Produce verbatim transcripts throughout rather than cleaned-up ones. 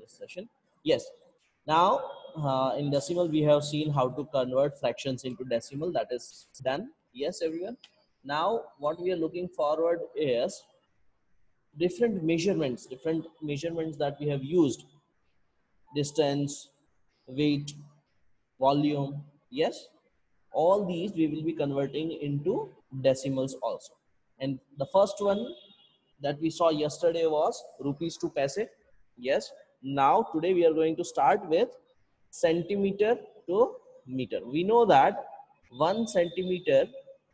this session. Yes. Now, uh, in decimal, we have seen how to convert fractions into decimal. That is done. Yes, everyone. Now, what we are looking forward is different measurements, different measurements that we have used: distance, weight, volume. Yes, all these we will be converting into decimals also. And the first one that we saw yesterday was rupees to paise. Yes, now today we are going to start with centimeter to meter. We know that one centimeter,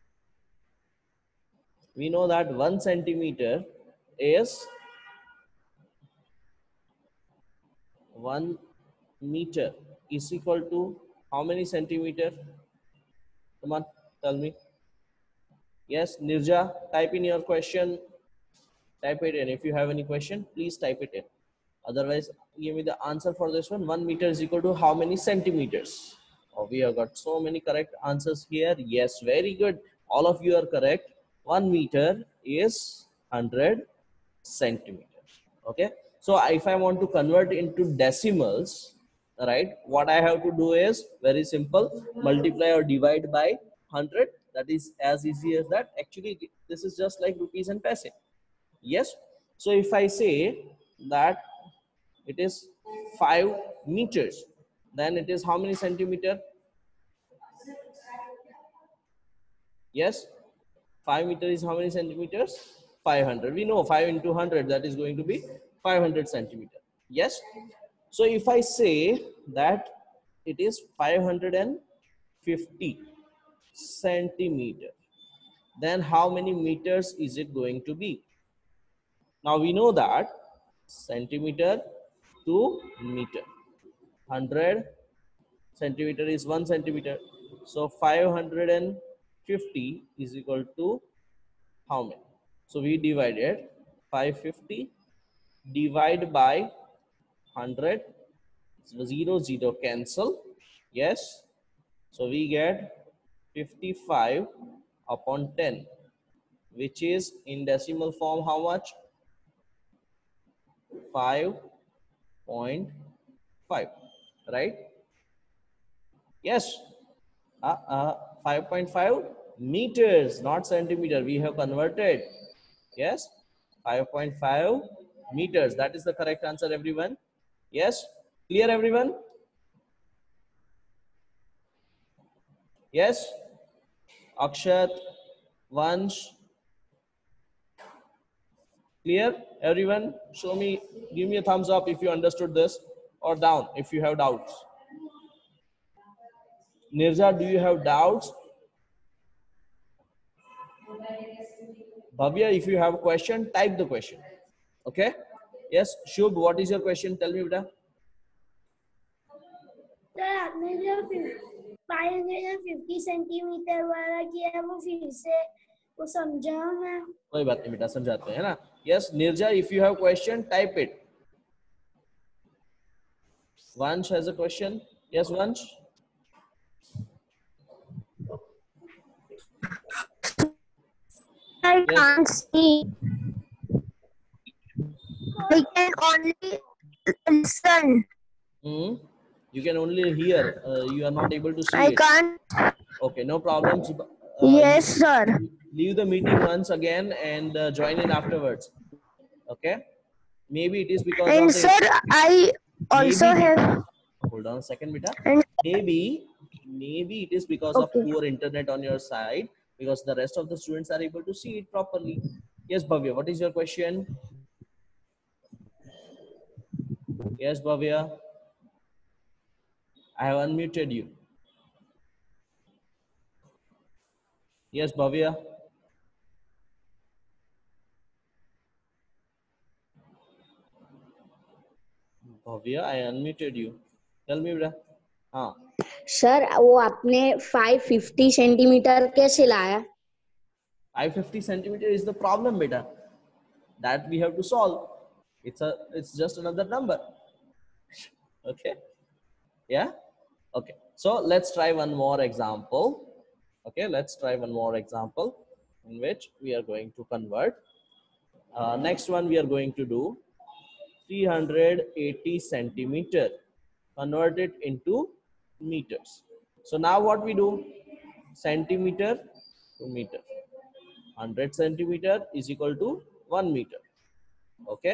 we know that one centimeter is one meter is equal to how many centimeter? Come on, tell me. Yes, Nirja, type in your question. Type it in. If you have any question, please type it in. Otherwise, give me the answer for this one. One meter is equal to how many centimeters? Oh, we have got so many correct answers here. Yes, very good. All of you are correct. One meter is one hundred centimeters. Okay. So if I want to convert into decimals, right, what I have to do is very simple: multiply or divide by one hundred. That is as easy as that. Actually, this is just like rupees and paise. Yes. So if I say that it is five meters, then it is how many centimeter? Yes. five meter is how many centimeters? five hundred. We know five into one hundred, that is going to be five hundred centimeter. Yes. So if I say that it is five hundred fifty centimeter, then how many meters is it going to be? Now we know that centimeter to meter, one hundred centimeter is one centimeter. So five hundred fifty is equal to how many? So we divided five hundred fifty divide by one hundred. So zero zero cancel. Yes. So we get fifty-five upon ten, which is in decimal form how much? five point five, right? Yes. Uh, uh, five point five meters, not centimeter. We have converted. Yes. five point five meters. That is the correct answer, everyone. Yes. Clear, everyone? Yes. Akshat, Vansh. Clear, everyone? Show me, give me a thumbs up if you understood this, or down if you have doubts. Nirja, do you have doubts? Bhavya, if you have a question, type the question. Okay? Yes, Shubh, what is your question? Tell me, beta. Five hundred fifty centimetre वाला किया वो फिर से वो समझाओ मैं. कोई बात नहीं बेटा, समझाते हैं ना. Yes, Nirja, if you have question, type it. Vansh has a question. Yes, Vansh. I Yes. can't see. I can only listen. Hmm. You can only hear. Uh, you are not able to see I it. can't. Okay, no problem. Uh, Yes, you, sir. leave the meeting once again and uh, join in afterwards. Okay. Maybe it is because And of the. sir, I also Maybe. have. Hold on a second, beta. And Maybe. Maybe it is because of okay. poor internet on your side, because the rest of the students are able to see it properly. Yes, Bhavya. What is your question? Yes, Bhavya. I have unmuted you. Yes, Bhavya. Bhavya, I unmuted you. Tell me, beta. हाँ. Sir वो आपने five hundred fifty centimetre कैसे लाया? five hundred fifty centimeter is the problem, beta. That we have to solve. It's a. It's just another number. Okay. Yeah. Okay. So let's try one more example. Okay. Let's try one more example in which we are going to convert. Uh, next one we are going to do three hundred eighty centimeter. Convert it into meters. So now what we do? Centimeter to meter. one hundred centimeter is equal to one meter. Okay.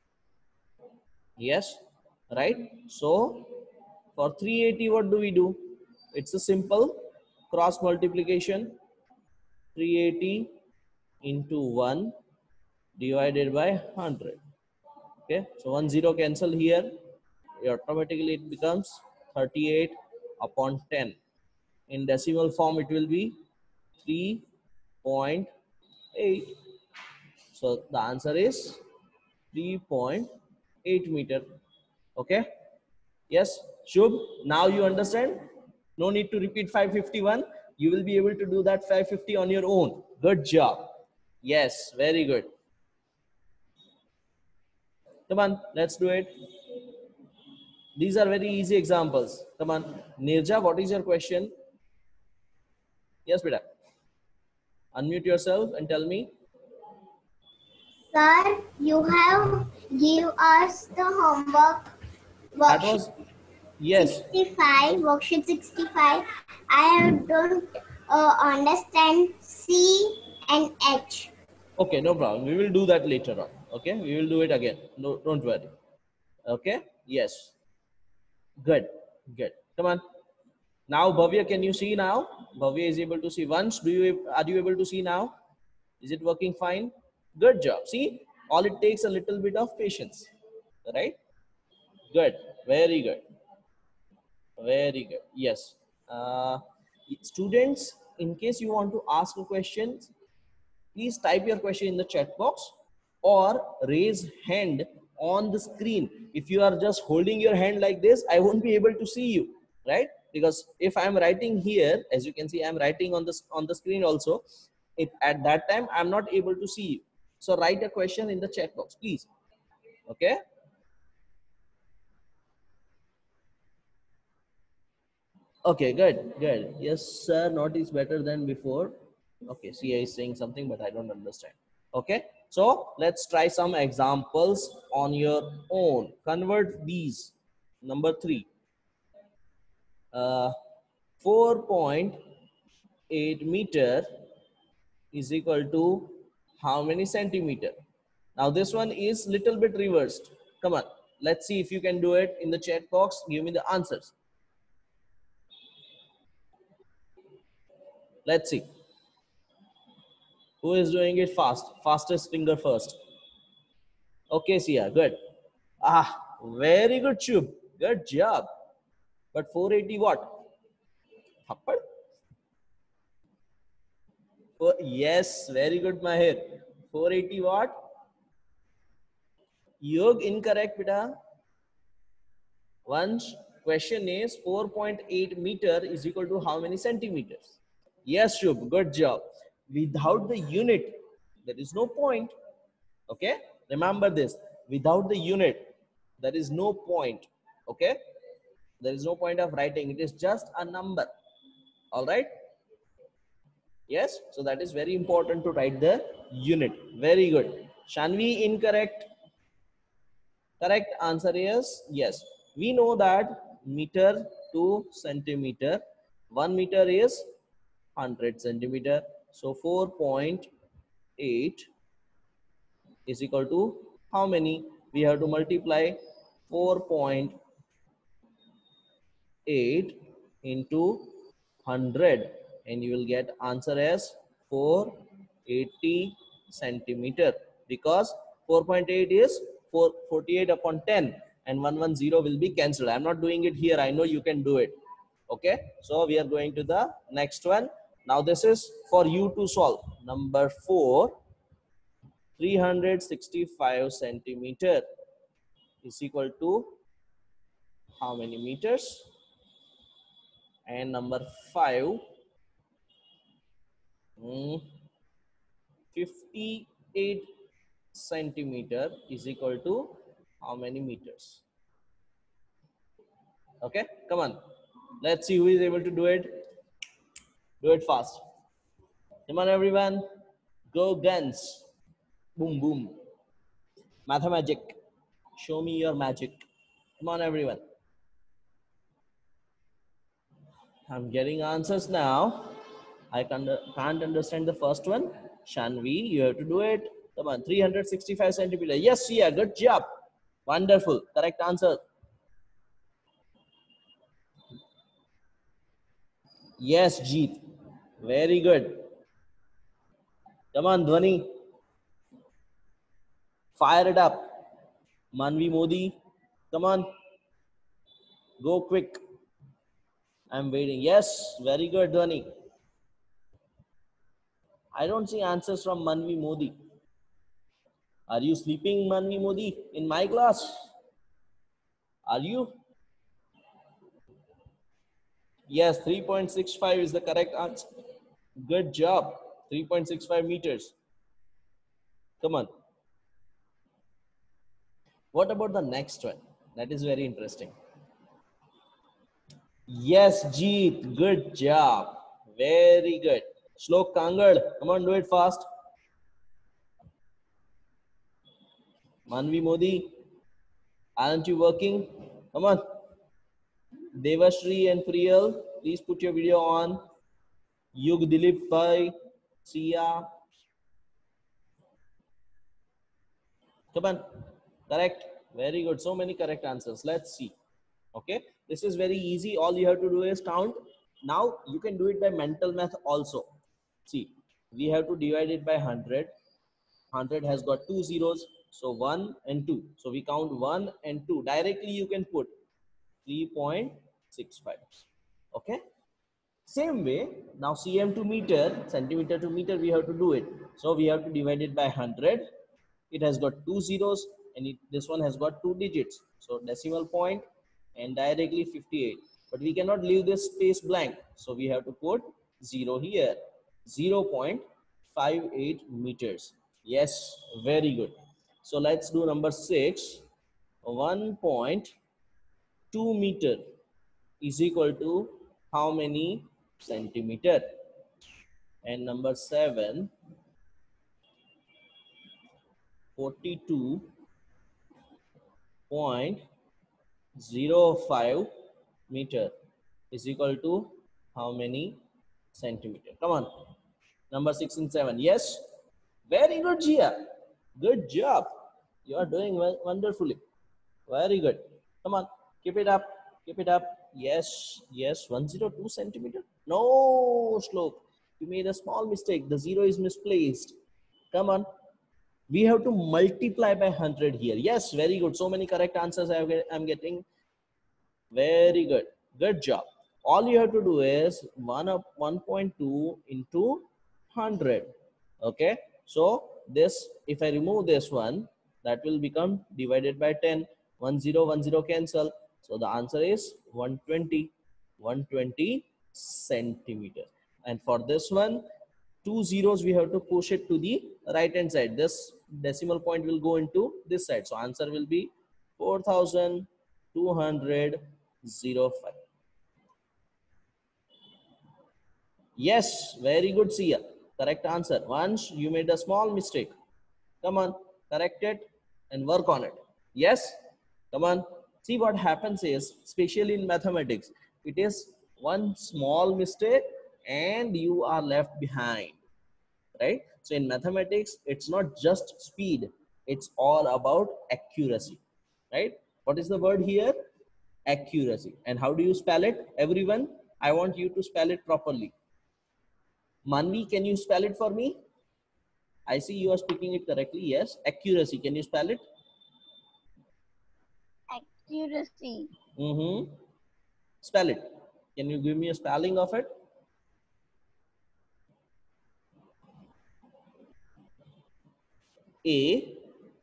Yes. Right. So for three eighty, what do we do? It's a simple cross multiplication. three eighty into one divided by one hundred. Okay. So one zero cancel here. Automatically it becomes thirty-eight upon ten. In decimal form, it will be three point eight. So the answer is three point eight meter. Okay. Yes, Shubh, now you understand. No need to repeat five fifty-one. You will be able to do that five fifty on your own. Good job. Yes, very good. Come on, let's do it. These are very easy examples. Come on. Nirja, what is your question? Yes, beta. Unmute yourself and tell me. Sir, you have give us the homework That worksheet was, yes. sixty-five, worksheet sixty-five. I don't uh, understand C and H. Okay, no problem. We will do that later on. Okay, we will do it again. No, don't worry. Okay, yes. Good, good. Come on. Now, Bhavya, can you see now? Bhavya is able to see once. Do you, are you able to see now? Is it working fine? Good job. See, all it takes a little bit of patience, right? Good. Very good. Very good. Yes. Uh, students, in case you want to ask a question, please type your question in the chat box or raise hand on the screen. If you are just holding your hand like this, I won't be able to see you, right? Because if I'm writing here, as you can see, I'm writing on this on the screen also. If at that time I'm not able to see you, so write a question in the chat box, please. Okay. Okay, good, good. Yes, sir. Not is better than before. Okay, C I is saying something, but I don't understand. Okay, so let's try some examples on your own. Convert these. Number three. Uh, four point eight meter is equal to how many centimeter? Now this one is little bit reversed. Come on, let's see if you can do it in the chat box. Give me the answers. Let's see. Who is doing it fast? Fastest finger first. Okay, Sia, good. Ah, very good, Shubh. Good job. But four eighty what? Thappad? Oh, yes, very good, Mahir. four eighty what? Yog incorrect, beta. Once question is four point eight meter is equal to how many centimeters? Yes, Shubh, good job. Without the unit, there is no point. Okay, remember this. Without the unit, there is no point. Okay, there is no point of writing. It is just a number. All right. Yes, so that is very important to write the unit. Very good. Shanvi, incorrect. Correct answer is yes. We know that meter to centimeter, one meter is one hundred centimeter. So four point eight is equal to how many? We have to multiply four point eight into one hundred and you will get answer as four hundred eighty centimeter, because four point eight is four hundred forty-eight upon ten and one hundred ten will be cancelled. I'm not doing it here. I know you can do it. Okay, so we are going to the next one. Now this is for you to solve. Number four, three hundred sixty-five centimeter is equal to how many meters? And number five, mm, fifty-eight centimeter is equal to how many meters? Okay, come on. Let's see who is able to do it. Do it fast. Come on, everyone. Go guns. Boom, boom. Mathemagic. Show me your magic. Come on, everyone. I'm getting answers now. I can't understand the first one. Shanvi, you have to do it. Come on, three hundred sixty-five centimeter. Yes, yeah, good job. Wonderful. Correct answer. Yes, Jeet. Very good. Come on, Dhwani. Fire it up. Manvi Modi. Come on. Go quick. I'm waiting. Yes, very good, Dhwani. I don't see answers from Manvi Modi. Are you sleeping, Manvi Modi, in my class? Are you? Yes, three point six five is the correct answer. Good job. three point six five meters. Come on. What about the next one? That is very interesting. Yes, Jeet. Good job. Very good. Shlok Kangad. Come on, do it fast. Manvi Modi. Aren't you working? Come on. Devashri and Priyal, please put your video on. Yug Dilip Bhai, Sia. Come on. Correct. Very good. So many correct answers. Let's see. Okay. This is very easy. All you have to do is count. Now you can do it by mental math also. See, we have to divide it by one hundred. one hundred has got two zeros. So one and two. So we count one and two. Directly you can put three point six five. Okay. Same way, now cm to meter, centimeter to meter, we have to do it. So we have to divide it by one hundred. It has got two zeros and it, this one has got two digits. So decimal point and directly fifty-eight. But we cannot leave this space blank. So we have to put zero here. zero point five eight meters. Yes, very good. So let's do number six. one point two meter is equal to how many centimeter? And number seven, forty-two point zero five meter is equal to how many centimeter? Come on. Number six and seven. Yes. Very good, Gia. Good job. You are doing well, wonderfully. Very good. Come on. Keep it up. Keep it up. Yes. Yes. one hundred two centimeter. No, Shlok. You made a small mistake. The zero is misplaced. Come on. We have to multiply by one hundred here. Yes, very good. So many correct answers I am getting. Very good. Good job. All you have to do is one up one point two into one hundred. Okay. So this, if I remove this one, that will become divided by ten. one zero, one zero cancel. So the answer is one twenty. one twenty centimeter. And for this one, two zeros we have to push it to the right hand side. This decimal point will go into this side. So answer will be four thousand two hundred five. Yes, very good, Sia. Correct answer. Once you made a small mistake. Come on, correct it and work on it. Yes, come on. See what happens is, especially in mathematics, it is one small mistake and you are left behind, right? So in mathematics, it's not just speed, it's all about accuracy, right? What is the word here? Accuracy. And how do you spell it? Everyone, I want you to spell it properly. Manvi, can you spell it for me? I see you are speaking it correctly. Yes. Accuracy. Can you spell it? Accuracy. Mm-hmm. Spell it. Can you give me a spelling of it? A.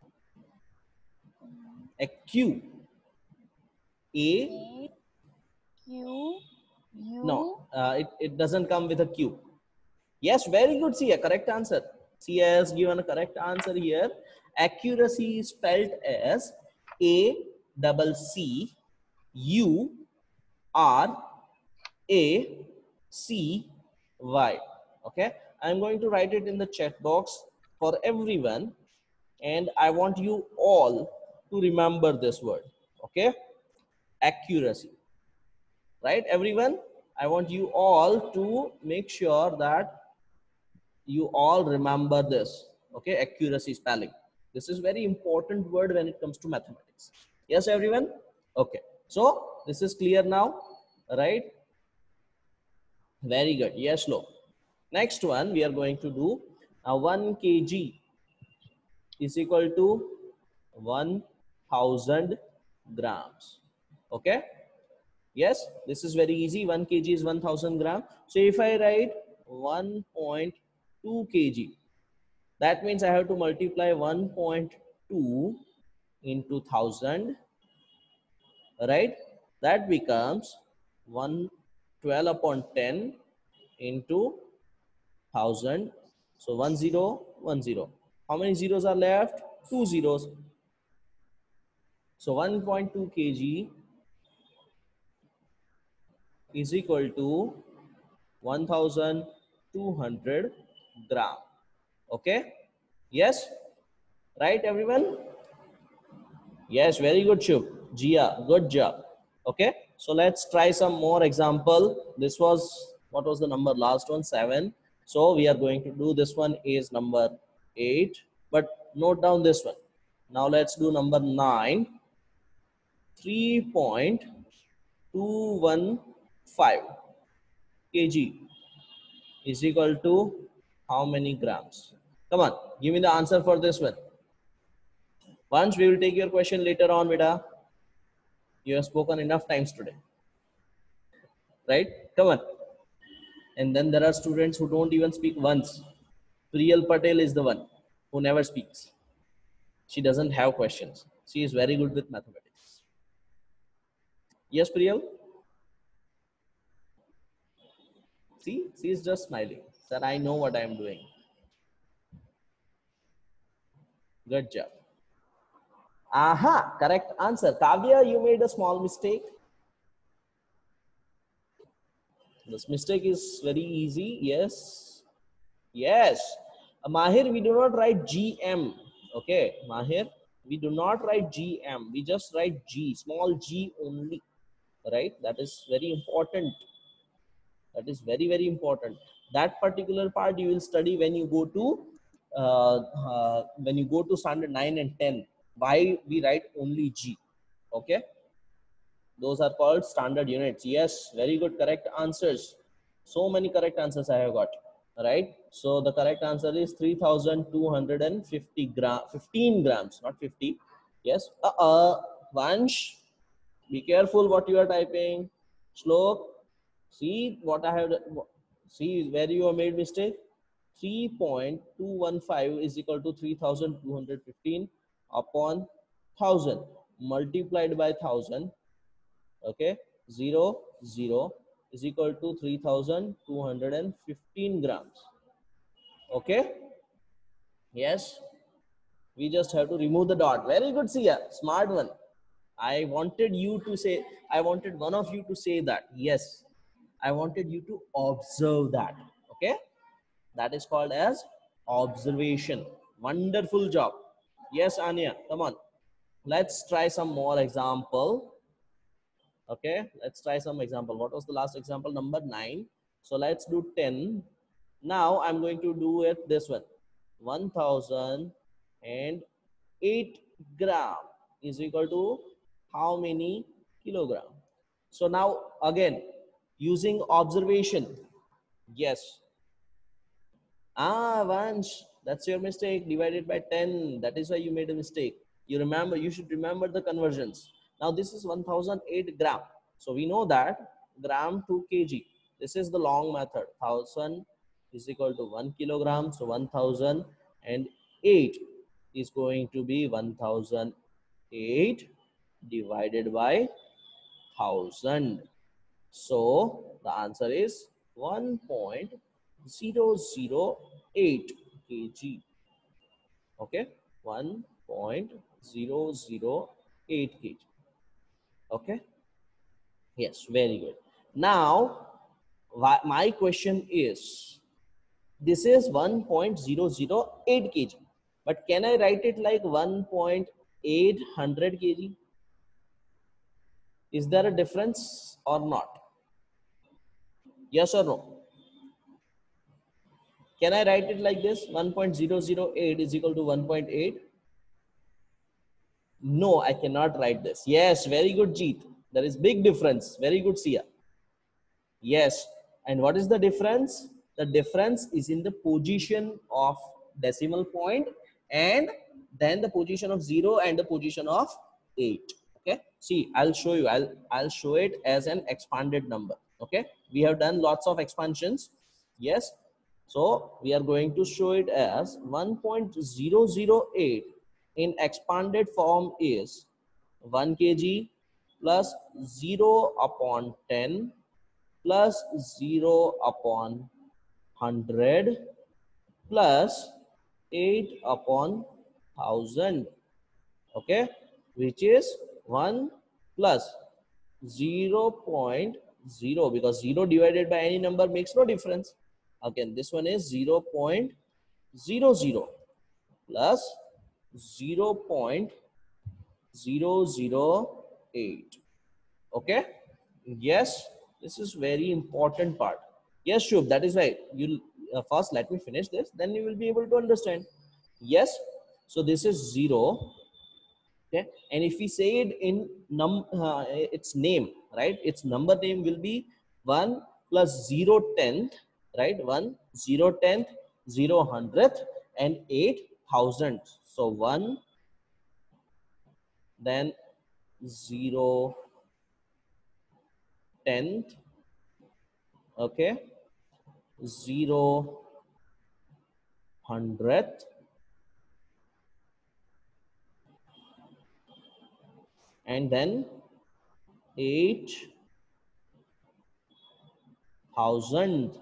A Q. A. A Q U. No, uh, it, it doesn't come with a Q. Yes, very good, Sia. Correct answer. Sia has given a correct answer here. Accuracy is spelled as A double C U R A C Y. Okay, I'm going to write it in the chat box for everyone, and I want you all to remember this word. Okay, accuracy. Right, everyone? I want you all to make sure that you all remember this. Okay, accuracy spelling. This is very important word when it comes to mathematics. Yes, everyone? Okay, so this is clear now, right? Very good. Yes, Lo. Next one we are going to do a one kilogram is equal to one thousand grams. Okay. Yes, this is very easy. one kilogram is one thousand gram. So if I write one point two kilograms, that means I have to multiply one point two into one thousand, right? That becomes one hundred twelve upon ten into one thousand. So one zero, one zero. How many zeros are left? Two zeros. So one point two kilograms is equal to one thousand two hundred gram. Okay. Yes. Right, everyone? Yes, very good, Shub. Jia, good job. Okay. So let's try some more example. This was, what was the number? Last one, seven. So we are going to do this one is number eight, but note down this one. Now let's do number nine. three point two one five kilograms is equal to how many grams? Come on, give me the answer for this one. Once we will take your question later on, beta. You have spoken enough times today, right? Come on. And then there are students who don't even speak once. Priyal Patel is the one who never speaks. She doesn't have questions. She is very good with mathematics. Yes, Priyal? See, she is just smiling. Sir, I know what I am doing. Good job. Aha, correct answer. Kavya, you made a small mistake. This mistake is very easy. Yes. Yes. Uh, Mahir, we do not write G M. Okay, Mahir, we do not write G M. We just write G, small g only. Right? That is very important. That is very, very important. That particular part you will study when you go to uh, uh, when you go to standard nine and ten. Why we write only G? Okay. Those are called standard units. Yes, very good, correct answers. So many correct answers I have got. Right. So the correct answer is three thousand two hundred fifty gram, fifteen grams, not fifty. Yes. Uh, uh, Vansh, be careful what you are typing. Slow. See what I have. See where you have made mistake. three point two one five is equal to three thousand two hundred fifteen upon one thousand multiplied by one thousand. Okay, zero zero is equal to three thousand two hundred fifteen grams. Okay, yes, we just have to remove the dot. Very good, Sia, smart one. I wanted you to say, I wanted one of you to say that. Yes, I wanted you to observe that. Okay, that is called as observation. Wonderful job. Yes, Anya, come on. Let's try some more example. Okay, let's try some example. What was the last example? Number nine. So let's do ten. Now I'm going to do it this one. one thousand eight gram is equal to how many kilogram? So now again, using observation. Yes. Ah, Vansh, that's your mistake. Divided by ten. That is why you made a mistake. You remember, you should remember the conversions. Now this is one thousand eight gram. So we know that gram to kg. This is the long method. one thousand is equal to one kilogram. So one thousand eight is going to be one thousand eight divided by one thousand. So the answer is one point zero zero eight kg. Okay, one point zero zero eight kg. Okay, yes, very good. Now my question is, this is one point zero zero eight kg, but can I write it like one point eight hundred kg. Is there a difference or not? Yes or no? Can I write it like this? one point zero zero eight is equal to one point eight. No, I cannot write this. Yes, very good, Jeet. There is big difference. Very good, Sia. Yes. And what is the difference? The difference is in the position of decimal point and then the position of zero and the position of eight. Okay. See, I'll show you. I'll I'll show it as an expanded number. Okay. We have done lots of expansions. Yes. So we are going to show it as one point zero zero eight in expanded form is one kg plus zero upon ten plus zero upon one hundred plus eight upon one thousand. Okay, which is one plus zero point zero, because zero divided by any number makes no difference. Again, this one is zero point zero zero plus zero point zero zero eight. Okay. Yes, this is very important part. Yes, Shubh, that is right. You'll uh, first let me finish this, then you will be able to understand. Yes, so this is zero. Okay, and if we say it in num uh, its name, right, its number name will be one plus zero tenth, right, one zero tenth, zero hundredth, and eight thousand. So one, then zero tenth, okay, zero hundredth, and then eight thousand.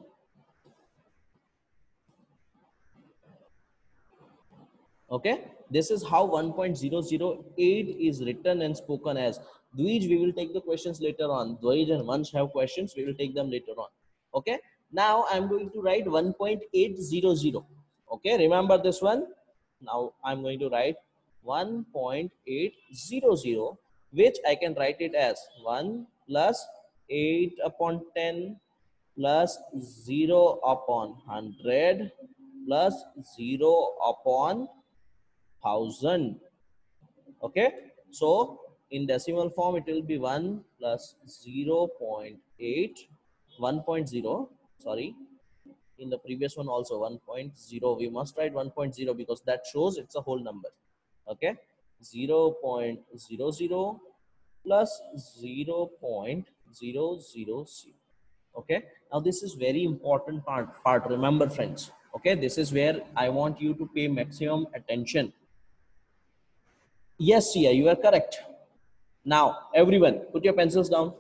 Okay, this is how one point zero zero eight is written and spoken as. Dvij, we will take the questions later on. Dvij and Vansh have questions, we will take them later on. Okay, now I'm going to write one point eight zero zero. Okay, remember this one. Now I'm going to write one point eight zero zero, which I can write it as one plus eight upon ten plus zero upon one hundred plus zero upon thousand. Okay, so in decimal form it will be one plus zero point eight, one point zero, sorry, in the previous one also one point zero. We must write one point zero because that shows it's a whole number. Okay, zero point zero zero plus zero point zero zero zero. Okay, now this is very important part part remember, friends. Okay, this is where I want you to pay maximum attention. Yes, Sia, you are correct. Now, everyone, put your pencils down.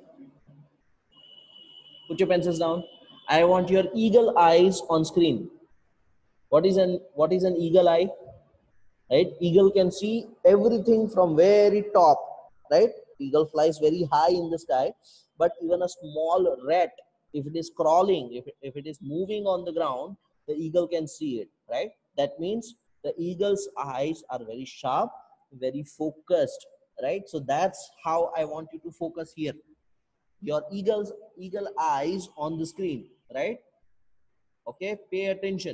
Put your pencils down. I want your eagle eyes on screen. What is an what is an eagle eye? Right? Eagle can see everything from very top. Right? Eagle flies very high in the sky, but even a small rat, if it is crawling, if it, if it is moving on the ground, the eagle can see it. Right? That means the eagle's eyes are very sharp, very focused. Right? So that's how I want you to focus here. Your eagle's eagle eyes on the screen. Right? Okay, pay attention.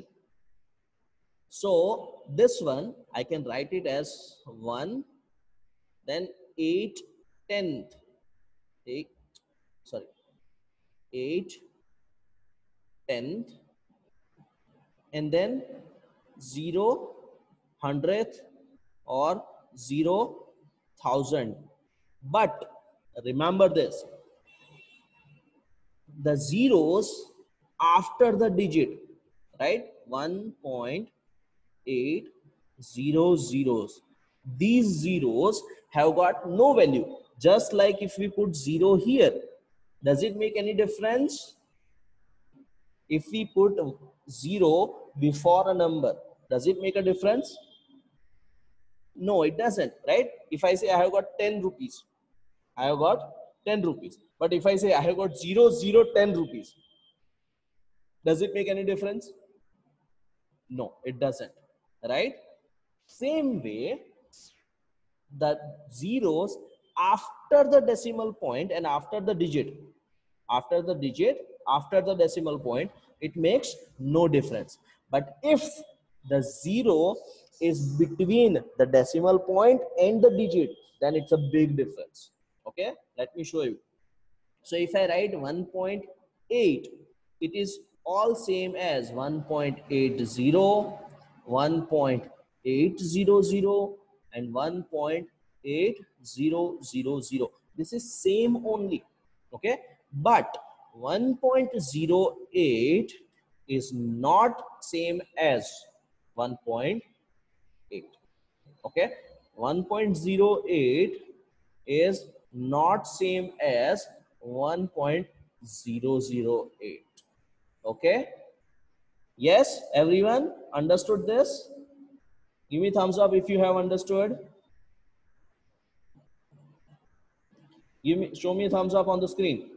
So this one I can write it as one, then eight tenth, eight, sorry, eight tenth, and then zero hundredth or zero thousand. But remember this, the zeros after the digit, right? one point eight zero zeros. These zeros have got no value. Just like if we put zero here, does it make any difference? If we put zero before a number, does it make a difference? No, it doesn't, right? If I say I have got ten rupees, I have got ten rupees. But if I say I have got zero, zero, ten rupees, does it make any difference? No, it doesn't, right? Same way, the zeros after the decimal point and after the digit. After the digit, after the decimal point, it makes no difference. But if the zero is between the decimal point and the digit, then it's a big difference. Okay, let me show you. So if I write one point eight, it is all same as one point eight zero, one point eight zero zero, and one point eight zero zero zero. This is same only. Okay, but one point zero eight is not same as one point eight. Okay, one point zero eight is not same as one point zero zero eight. Okay, yes, everyone understood this? Give me thumbs up if you have understood. Give me, show me a thumbs up on the screen.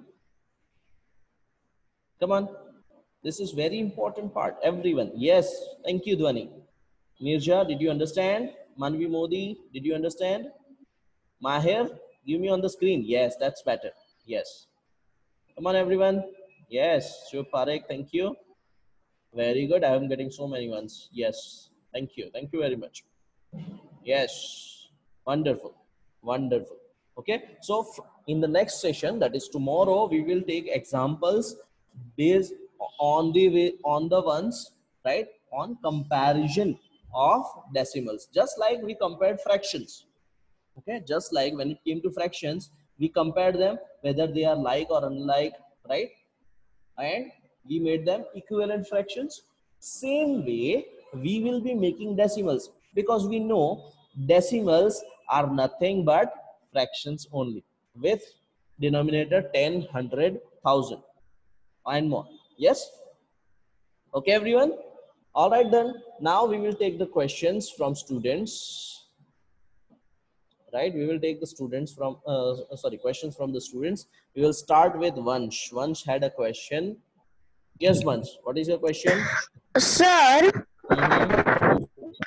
Come on, this is very important part. Everyone, yes, thank you, Dhwani. Nirja, did you understand? Manvi Modi, did you understand? Mahir, give me on the screen. Yes, that's better. Yes. Come on, everyone. Yes. Shiv Parekh, thank you. Very good. I am getting so many ones. Yes. Thank you. Thank you very much. Yes. Wonderful. Wonderful. Okay. So in the next session, that is tomorrow, we will take examples based on the way, on the ones, right? On comparison of decimals, just like we compared fractions. Okay, just like when it came to fractions, we compared them whether they are like or unlike, right? And we made them equivalent fractions. Same way, we will be making decimals, because we know decimals are nothing but fractions only with denominator ten, one hundred, one thousand and more. Yes? Okay, everyone? All right, then. Now we will take the questions from students. Right, we will take the students from uh, sorry questions from the students. We will start with Vansh. Vansh had a question. Yes, Vansh, what is your question? Sir, Mm-hmm.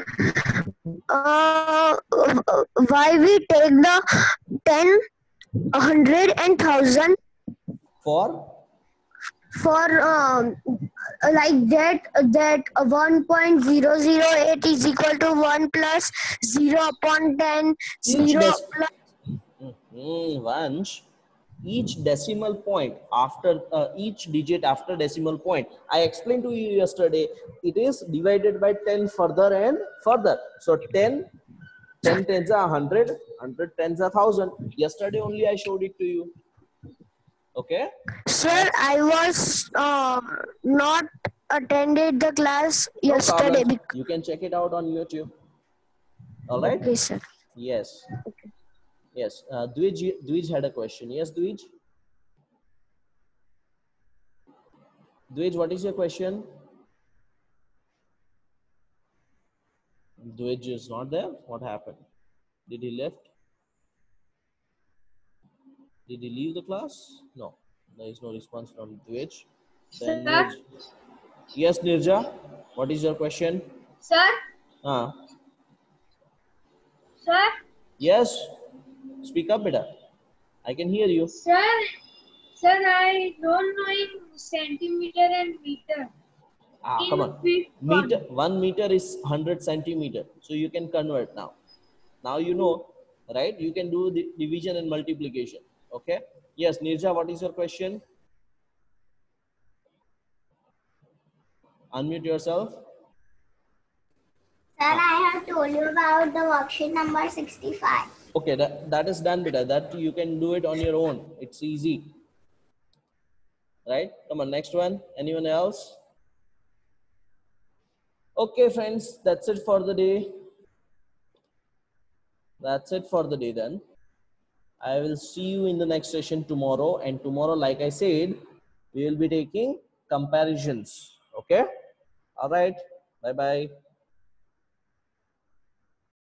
uh, why we take the ten, one hundred and one thousand For for um, like that that one point zero zero eight is equal to one plus zero upon ten, each zero dec plus mm-hmm. Vansh, each decimal point after uh, each digit after decimal point, I explained to you yesterday, it is divided by ten further and further. So ten, ten tens are one hundred, one hundred tens are one thousand. Yesterday only I showed it to you. Okay. Sir, I was uh, not attended the class No yesterday. problem. You can check it out on YouTube. All right. Okay, sir. Yes. Yes. Uh, Dwij, Dwij had a question. Yes, Dwij. Dwij, what is your question? Dwij is not there. What happened? Did he left? Did he leave the class? No. There is no response from Dwij. Then Sir? Nirj. Yes, Nirja. What is your question? Sir? Ah. Sir? Yes. Speak up, beta. I can hear you. Sir? Sir, I don't know in centimeter and meter. Ah, In come on. feet Meter, one meter is one hundred centimeter. So you can convert now. Now you know, right? You can do the division and multiplication. Okay. Yes, Nirja, what is your question? Unmute yourself. Sir, I have told you about the worksheet number sixty-five. Okay, that, that is done, beta. That you can do it on your own. It's easy. Right? Come on, next one. Anyone else? Okay, friends, that's it for the day. That's it for the day then. I will see you in the next session tomorrow. And tomorrow, like I said, we will be taking comparisons. Okay? All right. Bye-bye.